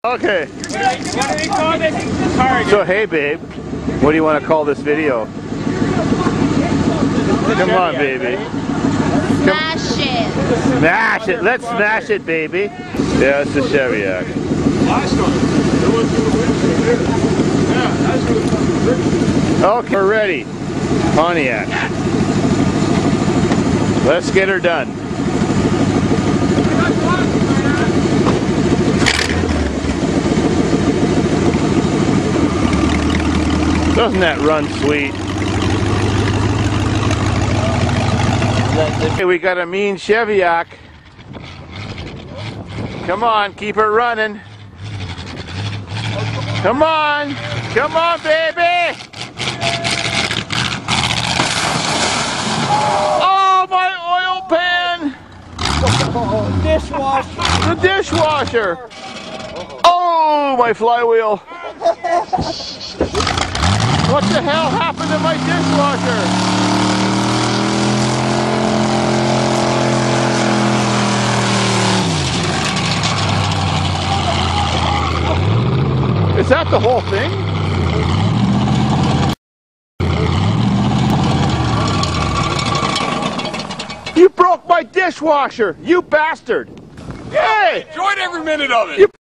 Okay. What do we call this? Target. So hey babe, what do you want to call this video? Come on baby. Smash it. Smash it. Let's smash it baby. Yeah, it's the cheviac. Okay, we're ready. Pontiac. Let's get her done. Doesn't that run sweet? Okay, we got a mean cheviac. Come on, keep her running. Come on, baby. Oh, my oil pan. Dishwasher. The dishwasher. Oh, my flywheel. What the hell happened to my dishwasher? Is that the whole thing? You broke my dishwasher, you bastard! Hey! Enjoyed every minute of it.